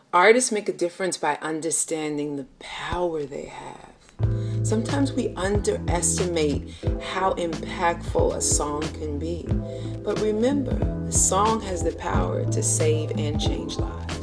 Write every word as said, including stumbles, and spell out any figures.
Artists make a difference by understanding the power they have. Sometimes we underestimate how impactful a song can be. But remember, the song has the power to save and change lives.